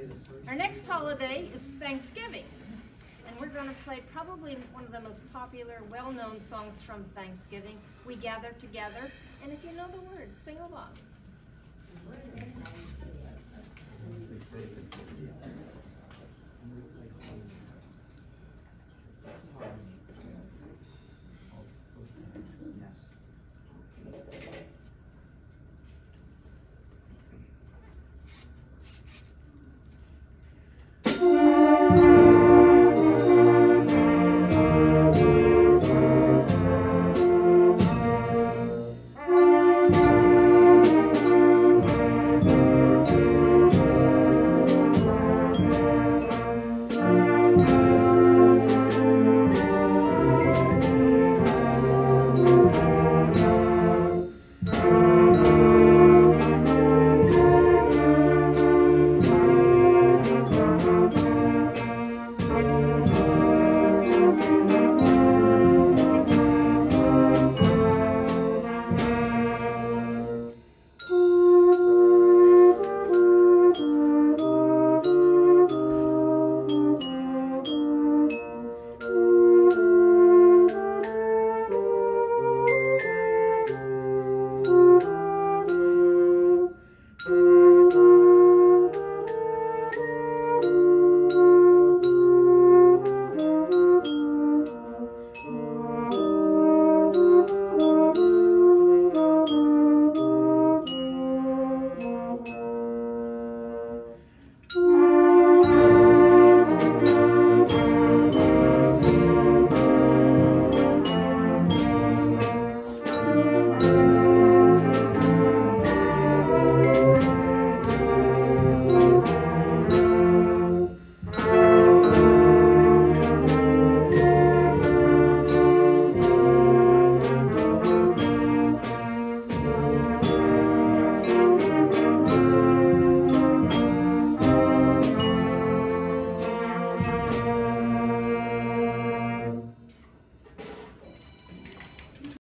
Our next holiday is Thanksgiving. And we're going to play probably one of the most popular, well-known songs from Thanksgiving, We Gather Together. And if you know the words, sing along.